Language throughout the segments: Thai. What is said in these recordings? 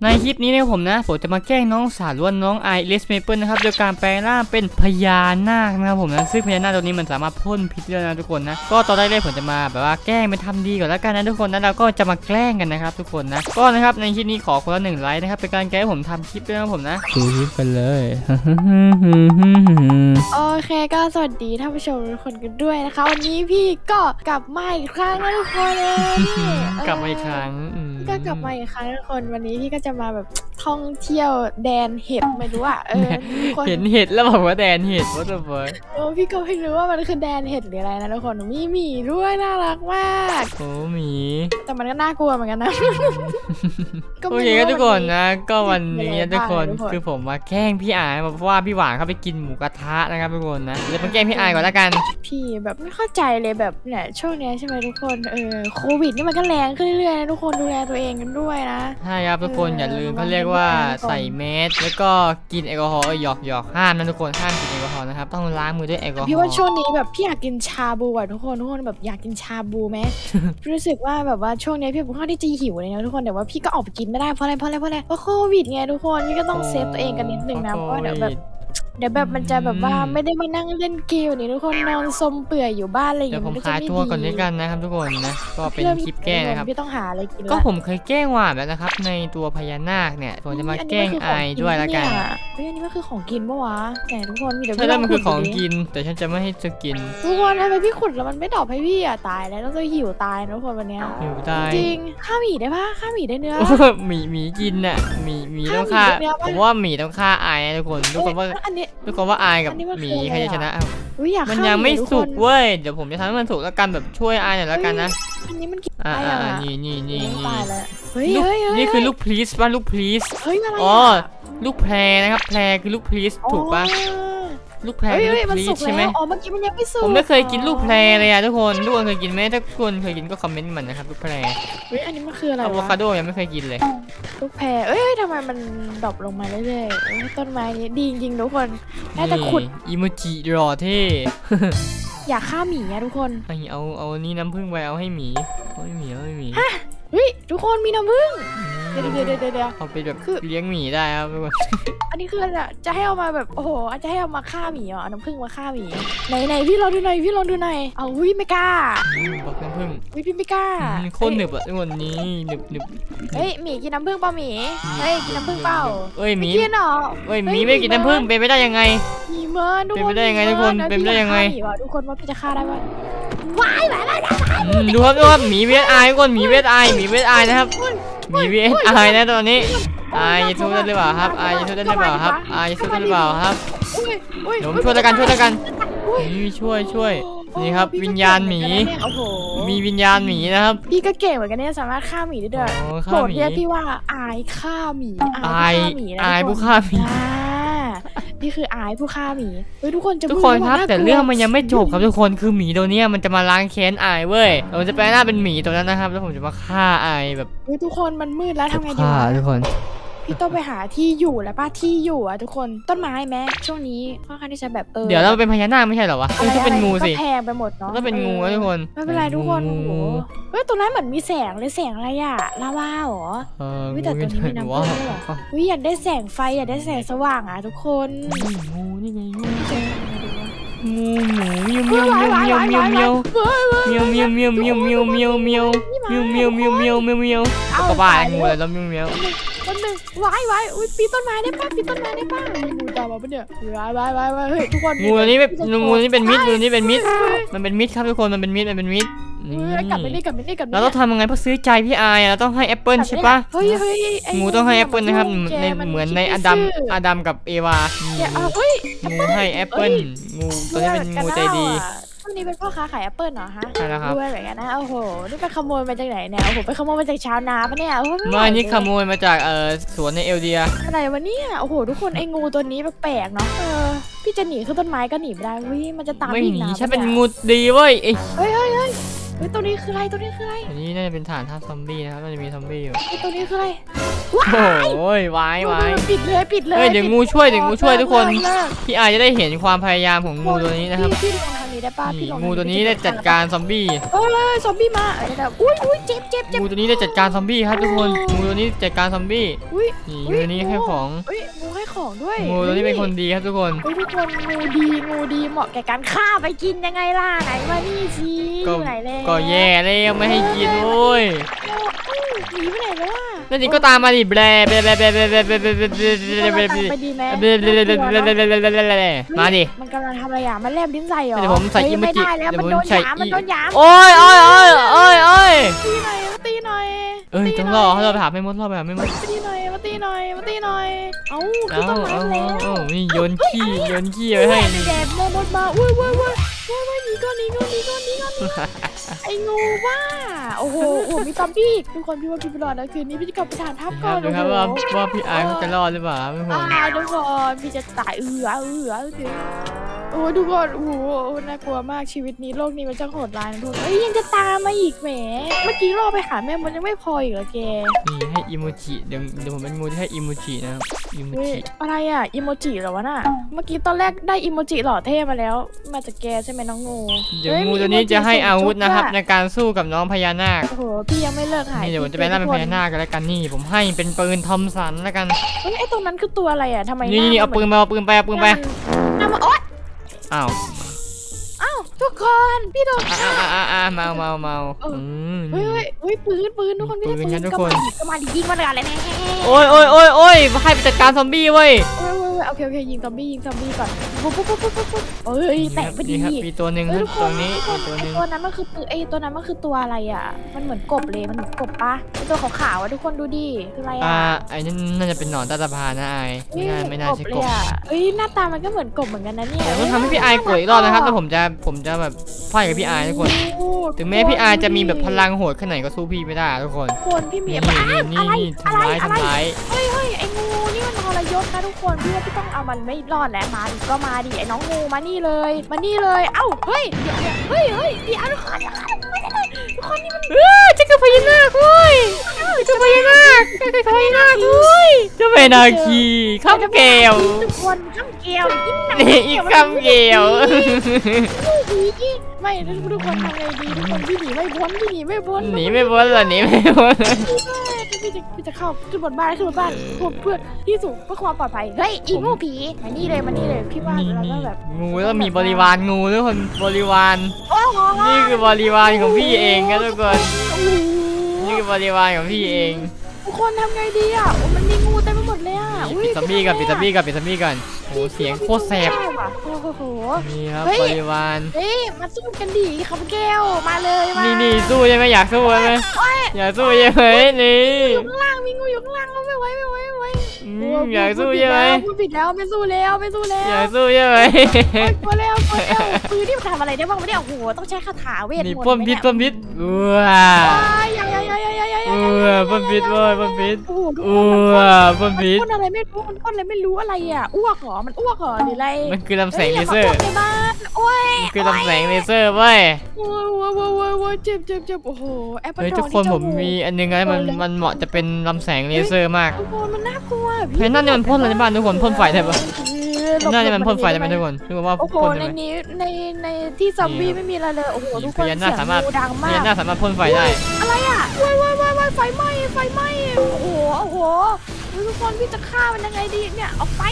ในคลิปนี้เนี่ยผมจะมาแกล้งน้องสาวล้วนน้องไอเลสเมเปิลนะครับโดยการแปลงร่างเป็นพญานาคนะครับผมนะซึ่งพญานาคตัวนี้มันสามารถพ่นพิษได้นะทุกคนนะก็ตอนแรกผมจะมาแบบว่าแกล้งไปทำดีก่อนแล้วกันนะทุกคนนะเราก็จะมาแกล้งกันนะครับทุกคนนะก็นะครับในคลิปนี้ขอคนละ1 ไลค์นะครับเป็นการแกล้งผมทำคลิปด้วยนะผมนะดูคลิปกันเลยโอเคก็สวัสดีท่านผู้ชมทุกคนกันด้วยนะคะวันนี้พี่ก็กลับมาอีกครั้งนะทุกคนเลยกลับมาอีกครั้งก็กลับมาอีกครั้งทุกคนวันนี้พี่ก็จะมาแบบท่องเที่ยวแดนเห็ดไม่รู้อ่ะเห็นเห็ดแล้วบอกว่าแดนเห็ดว่าจะบอกพี่ก็ไม่รู้ว่ามันคือแดนเห็ดหรืออะไรนะทุกคนมีหมีด้วยน่ารักมากโอ้หมีแต่มันก็น่ากลัวเหมือนกันนะโอเคก็ทุกคนนะก็วันนี้ทุกคนคือผมมาแกล้งพี่อายเพราะว่าพี่หวานเขาไปกินหมูกระทะนะครับทุกคนนะเลยมาแกล้งพี่อายก่อนละกันพี่แบบไม่เข้าใจเลยแบบเนี่ยช่วงนี้ใช่ไหมทุกคนโควิดนี่มันก็แรงขึ้นเรื่อยๆนะทุกคนดูแลตัวเองกันด้วยนะใช่ครับทุกคนอย่าลืมเขาเรียกว่าใส่แมสแล้วก็กินแอลกอฮอล์หยอกห้ามนะทุกคนห้ามกินแอลกอฮอล์นะครับต้องล้างมือด้วยแอลกอฮอล์พี่ว่าช่วงนี้แบบพี่อยากกินชาบูอ่ะทุกคนแบบอยากกินชาบูไหม พี่รู้สึกว่าแบบว่าช่วงนี้พี่ค่อนข้างที่จะหิวเลยนะทุกคนแต่ว่าพี่ก็ออกไปกินไม่ได้เพราะอะไรเพราะโควิดไงทุกคนพี่ก็ต้องเซฟตัวเองกันนิดนึงนะเพราะเดี๋ยวแบบมันจะแบบว่าไม่ได้มานั่งเล่นเกมนี่ทุกคนนอนสมเปื่อยอยู่บ้านอะไรอย่างเงี้ยผมขายตัวก่อนด้วยกันนะครับทุกคนนะก็เป็นคลิปแกล้งนะครับพี่ต้องหาอะไรกินก็ผมเคยแกล้งหวานแล้วนะครับในตัวพญานาคเนี่ยผมจะมาแกล้งไอด้วยละกันอันนี้มันคือของกินปะวะแต่ทุกคนมีเดี๋ยวใช่แล้วมันคือของกินแต่ฉันจะไม่ให้เธอกินทุกคนทำไมพี่ขุดแล้วมันไม่ดรอปให้พี่ตายแล้วต้องจะหิวตายทุกคนวันนี้หิวตายจริงฆ่าหมีได้ปะฆ่าหมีได้เนื้อหมีกินน่ะหมีต้องฆ่าผมว่าหมีต้องฆ่าไอทุกคนว่าไอกับหมีใครจะชนะมันยังไม่สุกเว้ยเดี๋ยวผมจะทำให้มันสุกแล้วกันแบบช่วยไอหน่อยแล้วกันนะอันนี้มันกินนี่นี่คือลูกพลีสป่ะลูกพลีสอ๋อลูกแพรนะครับแพรคือลูกพลีสถูกป่ะลูกแพรคือลูกพลีสใช่ไหมอ๋อเมื่อกี้มันยังไม่สุกผมไม่เคยกินลูกแพรเลยอะทุกคนเคยกินไหมถ้าคนเคยกินก็คอมเมนต์มันนะครับลูกแพรอันนี้มันคืออะไรอะโวคาโดยังไม่เคยกินเลยลูกแพรทำไมมันดรอปลงมาเรื่อยๆต้นไม้นี้ดีจริงๆทุกคนแต่ขุดอิโมจิรอเท่อยากฆ่าหมีอะทุกคนเอานี่น้ำผึ้งไปเอาให้หมีฮะทุกคนมีน้ำผึ้งเดี๋ยวเอาไปแบบเลี้ยงหมีได้ครับทุกคนอันนี้คืออะไรจะให้เอามาแบบโอ้โหจะให้เอามาฆ่าหมีเหรอน้ำผึ้งมาฆ่าหมีไหนพี่ลองดูหน่อยเอาไม่กล้าบอกน้ำผึ้งพี่ไม่กล้าโคตรหนึบอ่ะทุกคนนี้หนึบหมีกินน้ำผึ้งเปล่าหมีกินน้ำผึ้งเปล่าหมีกินเหรอหมีไม่กินน้ำผึ้งเป็นไปได้ยังไงหมีเมินทุกคนเป็นไปได้ยังไงทุกคนเป็นไปได้ยังไงทุกคนว่าพี่จะฆ่าได้ไหมว้ายดูครับหมีเวทไอทุกคนหมีเวทไอนะครับหมีเวทไอนะตอนนี้จะสู้ได้หรือเปล่าครับจะสู้ได้หรือเปล่าครับจะสู้ได้หรือเปล่าครับเดี๋ยวช่วยกันช่วยนี่ครับวิญญาณหมีมีวิญญาณหมีนะครับพี่ก็เก่งเหมือนกันเนี่ยสามารถฆ่าหมีได้ด้วยโหดเรียกพี่ว่าอายฆ่าหมีผู้ฆ่าหมีนี่คืออายผู้ฆ่าหมีทุกคนครับแต่เรื่องมันยังไม่จบครับทุกคนคือหมีตัวนี้มันจะมาล้างแค้นอายเว้ยเราจะแปลงหน้าเป็นหมีตัวนั้นนะครับแล้วผมจะมาฆ่าอายแบบทุกคนมันมืดแล้วทำไงดีทุกคนพี่ต้องไปหาที่อยู่แล้วป้าที่อยู่อ่ะทุกคนต้นไม้ไหมช่วงนี้ค่อนข้างที่จะแบบเดี๋ยวเราเป็นพญานาคไม่ใช่เหรอวะต้องเป็นงูสิแพงไปหมดเนาะต้องเป็นงูทุกคนไม่เป็นไรทุกคนโอ้โหตรงนั้นเหมือนมีแสงเลยแสงอะไรอะลาวาเหรอแต่ตัวนี้มีน้ำพึ่งด้วยเหรออยากได้แสงไฟอยากได้แสงสว่างอ่ะทุกคนงูนี่ไงงูเมียวก็บ้างูอะไรแล้วเมียวคนหนึ่งวายปีต้นไม้ได้ป่ะงูตามมาปะเนี่ยวายเฮ้ยทุกคนงูนี้เป็นมิดมันเป็นมิดครับทุกคนมันเป็นมิดกลับไปนี่เราต้องทำยังไงเพื่อซื้อใจพี่อายเราต้องให้แอปเปิลใช่ปะงูต้องให้แอปเปิลนะครับเหมือนในอดัมกับเอวางูให้แอปเปิลงูตัวนี้เป็นงูใจดีช่วงนี้เป็นพ่อค้าขายแอปเปิลเหรอฮะใช่แล้วครับด้วยแบบนั้นนะโอ้โหนี่ไปขโมยมาจากไหนเนี่ยโอ้โหไปขโมยมาจากชาวนาปะเนี่ยไม่นี่ขโมยมาจากสวนในเอลเดียอะไรวะเนี่ยโอ้โหทุกคนไอ้งูตัวนี้แปลกๆเนาะพี่จะหนีขึ้นต้นไม้ก็หนีไม่ได้มันจะตามพี่หนีฉันเป็นงูดีเว้ยเฮ้ยตัวนี้คืออะไรตัวนี้น่าจะเป็นฐานทัพซอมบี้นะครับน่าจะมีซอมบี้อยู่ตัวนี้คืออะไรโอ้ยวายปิดเลยเดี๋ยวงูช่วยทุกคนพี่อาจจะได้เห็นความพยายามของงูตัวนี้นะครับพี่ลองทำนี้ได้ป่ะพี่ลงงูตัวนี้ได้จัดการซอมบี้เอ้ยซอมบี้มาเดี๋ยวอุ้ยเจ็บงูตัวนี้ได้จัดการซอมบี้ครับทุกคนงูตัวนี้จัดการซอมบี้อุ้ยนี่งูตัวนี้ให้ของงูให้ของด้วยงูตัวนี้เป็นคนดีครับทุกคนทุกคนงูดีเหมาะแก่การฆ่าไปกินยังไงล่ะไหนมานี่สิไหนแล้วก็แย่แล้วไม่ให้กินโว้ยหนีไปไหนแล้วล่ะนั่นนี่ก็ตามมาดิแบลไปดีไหมมาดิมันกำลังทำอะไรอ่ะมันแลบลิ้นใส่หรอเดี๋ยวผมใส่อิโมจิเดี๋ยวผมโดนหยามมันโดนหยามโอ้ยตีหน่อยต้องรอให้เราไปหาไม่มดไปตีหน่อยมาตีหน่อยเอ้าคือต้องมาแล้วนี่โยนขี้ไว้ให้แดดมดมาอุ้ยหนีก่อนไอ้งูว่าโอ้โหมีซอมบี้ทุกคนพี่ว่าพี่ไปรอนะคืนนี้พี่จะกลับไปทานทับก่อนดูครับว่าพี่ไอเขาจะรอดหรือเปล่าไม่ผมทุกคนพี่จะตายโอ้ทุกคนโอ้น่ากลัวมากชีวิตนี้โลกนี้มันจะโหดร้ายนะทุกคนยังจะตามมาอีกแหมเมื่อกี้รอไปหาแม่มันยังไม่พออีกเหรอแกนี่ให้อิโมจิเดี๋ยวผมเป็นงูที่ให้อิโมจินะครับอิโมจิอะไรอ่ะอิโมจิเหรอวะน่ะเมื่อกี้ตอนแรกได้อิโมจิหล่อเท่มาแล้วมาจากแกใช่ไหมน้องงูเดี๋ยวงูตัวนี้จะให้อาวุธนะครับในการสู้กับน้องพญานาคโอ้โหพี่ยังไม่เลิกหายนี่เดี๋ยวผมจะไปล่าเป็นพญานาคกันแล้วกันนี่ผมให้เป็นปืนทอมสันแล้วกันไอ้ตรงนั้นคือตัวอะไรอ่ะทำไมนี่เอาปืนไปเอามาอ้าวทุกคนพี่โดนเมาเฮ้ยปืนทุกคนพี่ปืนทุกคนก็มาดิยิงมันอะไรแน่โอ้ยให้ไปจัดการซอมบี้เว้ยโอเคยิงซอมบี้ก่อนปุ๊บเอ้ยแตกพอดีมีตัวหนึ่งตัวนี้ตัวนั้นมันคือปืนตัวนั้นมันคือตัวอะไรอ่ะมันเหมือนกบเลยมันเหมือนกบปะตัวขาวๆอ่ะทุกคนดูดิคืออะไรอ่ะไอ้นั่นน่าจะเป็นหนอนใต้สะพานนะไอ้ไม่น่าใช่กบหน้าตามันก็เหมือนกบเหมือนกันนะเนี่ยต้องทำให้พี่ไอโกรธอีกรอบนะครับแล้วผมจะแบบไฟกับพี่ไอทุกคนถึงแม้พี่ไอจะมีแบบพลังโหดขนาดไหนก็สู้พี่ไม่ได้ทุกคนพี่มีนี่ทำร้ายเฮ้ยไอ้งูนี่มันทรยศนะทุกคนพี่ว่าพี่ต้องเอามันไม่รอดแล้วมาดิก็มาดิไอ้น้องงูมานี่เลยเอ้าเฮ้ยเดี๋ยวทุกคนนี่มันจะกับพญานาคเว้ยจะพญานาคเว้ยจะเป็นนาคีข้ามแก้วทุกคนข้ามแก้วนี่อีกข้ามแก้วไม่ทุกคนทำไงดีทุกคนพี่หนีไม่พ้นเหรอหนีไม่พ้นพี่จะเข้าขึ้นบนบ้านเพื่อที่สูงเพื่อความปลอดภัยเฮ้ยอีงูผีมานี่เลยพี่ว่าเราต้องแบบงูแล้วมีบริวารงูทุกคนบริวารนี่คือบริวารของพี่เองนะทุกคนนี่คือบริวารของพี่เองทุกคนทำไงดีอ่ะมันมีงูเต็มไปหมดเลยอ่ะปิดซอมบี้กันโอ้เสียงโคตรแสบโอ้โหนี่ครับบริวารมาสู้กันดิขับแก้วมาเลยนี่สู้ใช่ไหมอยากสู้ใช่ไหมอยากสู้ใช่ไหมนี่อยู่ข้างล่างมีงูอยู่ข้างล่างไม่ไหวอยากสู้ใช่ไหมปิดแล้วไม่สู้แล้วอยากสู้ใช่ไหมกลัวแล้วปืนที่มันทำอะไรได้บ้างไม่ได้โอ้โหต้องใช้คาถาเวทมนต์นี่พ่นพิษว้าพ่นพิษพ่นพิษพ่นอะไรไม่รู้มันพ่นอะไรไม่รู้อะไรอ่ะอ้วกเหรอมันอ้วกเหรอหรืออะไรมันคือลำแสงเลเซอร์โอ้ยคือลำแสงเลเซอร์เว้ยเจ็บโอ้โหแอปเปิลทองทุกคนผมมีอันนึงไงมันเหมาะจะเป็นลำแสงเลเซอร์มากทุกคนมันน่ากลัวเฮ้ยนั่นนี่มันพ่นอะไรในบ้านทุกคนพ่นไฟได้ปะนั่นนี่มันพ่นไฟได้ไหมทุกคนคือว่าพ่นในนี้ในที่ซอมบี้ไม่มีอะไรเลยโอ้โหทุกคนเสียงดังมากพญานาคสามารถพ่นไฟได้อะไรอ่ะไฟไหม้โอ้โหทุกคนพี่จะฆ่ามันยังไงดีเนี่ยออกไป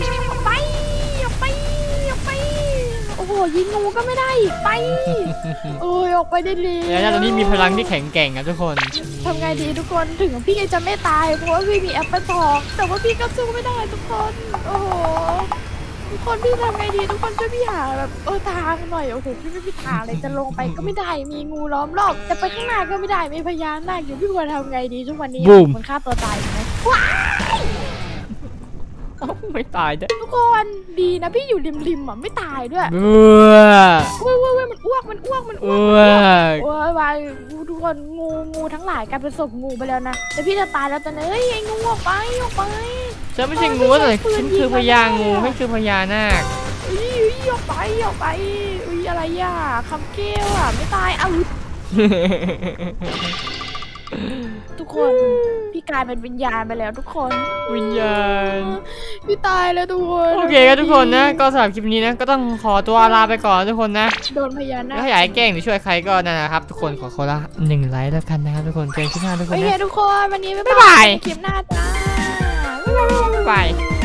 โอ้โหยิงงูก็ไม่ได้ไปออกไปได้เลยพญานาคตัวนี้มีพลังที่แข็งแกร่งครับทุกคนทำไงดีทุกคนถึงพี่จะไม่ตายเพราะว่าพี่มีแอปเปิลทองแต่ว่าพี่ก็สู้ไม่ได้ทุกคนโอ้โหทุกคนพี่ทำไงดีทุกคนช่วยพี่หาแบบทางหน่อยโอ้โหพี่ไม่มีทางเลยจะลงไปก็ไม่ได้มีงูล้อมรอบจะไปข้างหน้าก็ไม่ได้มีพญานาคอยู่พี่ควรทำไงดีทุกวันนี้มันฆ่าตัวตายไหมว้ายไม่ตายทุกคนดีนะพี่อยู่ริมอ่ะไม่ตายด้วยมันอ้วกวายทุกคนงูทั้งหลายกลายเป็นศพงูไปแล้วนะแต่พี่จะตายแล้วแต่เฮ้ยไอ้งูออกไปฉันไม่ใช่งูเลยฉันคือพญางูไม่คือพญานาคออกไปอะไรอ่ะคำแก้วอ่ะไม่ตายเอาทุกคนพี่กลายเป็นวิญญาณไปแล้วทุกคนวิญญาณพี่ตายแล้วทุกคนโอเคครับทุกคนนะก็สำหรับคลิปนี้นะก็ต้องขอตัวลาไปก่อนทุกคนนะโดนพญานาคถ้าอยากให้แกล้งหรือช่วยใครก็นั่นนะครับทุกคนขอละ1 ไลค์แล้วกันนะครับทุกคนเจอกันคลิปหน้าทุกคโอน เคนะทุกคนวันนี้บ๊ายบ๊ายบาบาย ยคลิปหน้าจ้าบ๊ายบาย